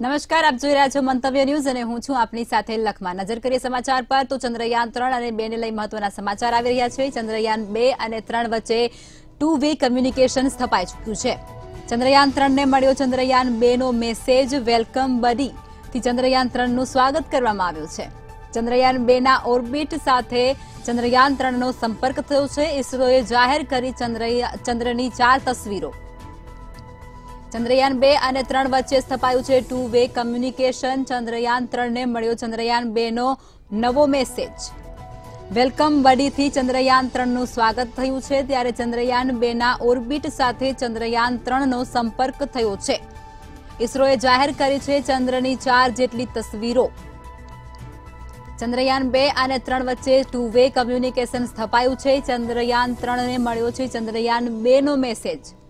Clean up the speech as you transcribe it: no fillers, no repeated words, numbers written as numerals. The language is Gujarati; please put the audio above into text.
નમસ્કાર, આપ જોઈ રહ્યા છો મંતવ્ય ન્યૂઝ અને હું છું આપની સાથે લખમાં। નજર કરીએ સમાચાર પર તો ચંદ્રયાન 3 અને 2 ને લઈ મહત્વના સમાચાર આવી રહ્યા છે। ચંદ્રયાન 2 અને 3 વચ્ચે ટુ વે કમ્યુનિકેશન સ્થપાઈ ચૂક્યું છે। ચંદ્રયાન 3 ને મળ્યો ચંદ્રયાન 2 નો મેસેજ વેલકમ બડી થી ચંદ્રયાન 3 નું સ્વાગત કરવામાં આવ્યું છે। ચંદ્રયાન 2 ના ઓર્બિટ સાથે ચંદ્રયાન 3 નો સંપર્ક થયો છે। ઇસરોએ જાહેર કરી ચંદ્રની 4 તસવીરો। ચંદ્રયાન 2 અને 3 વચ્ચે સ્થપાયું છે ટુ વે કમ્યુનિકેશન। ચંદ્રયાન 3 ને મળ્યો ચંદ્રયાન 2 નો નવો મેસેજ વેલકમ બડી થી ચંદ્રયાન 3 નું સ્વાગત થયું છે। ત્યારે ચંદ્રયાન 2 ના ઓર્બિટ સાથે ચંદ્રયાન 3 નો સંપર્ક થયો છે। ઇસરોએ જાહેર કરી છે ચંદ્રની 4 જેટલી તસવીરો। ચંદ્રયાન 2 અને 3 વચ્ચે ટુ વે કમ્યુનિકેશન સ્થપાયું છે। ચંદ્રયાન 3 ને મળ્યો છે ચંદ્રયાન 2 નો મેસેજ।